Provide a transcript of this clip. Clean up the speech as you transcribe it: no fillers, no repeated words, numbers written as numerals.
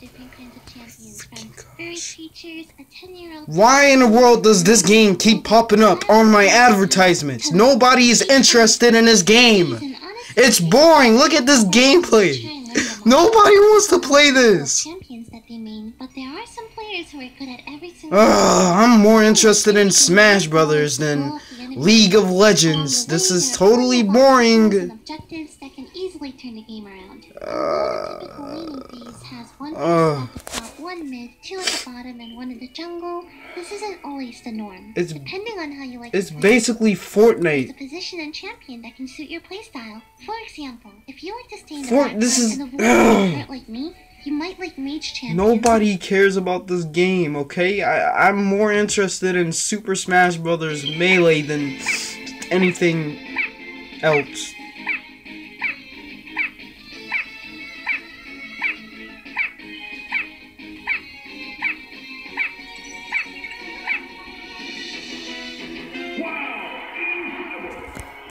different kinds of champions, from furry creatures, a 10-year-old... Why in the world does this game keep popping up on my advertisements? Nobody is interested in this game. It's boring. Look at this gameplay. Nobody wants to play this. I'm more interested in Smash Brothers than League of Legends. This is totally boring. One mid, two at the bottom, and one in the jungle. This isn't always the norm. Depending on how you like it's basically Fortnite. It's a position and champion that can suit your playstyle. For example, if you like to stay in the back like me, you might like mage champion. Nobody cares about this game, okay? I'm more interested in Super Smash Brothers Melee than anything else.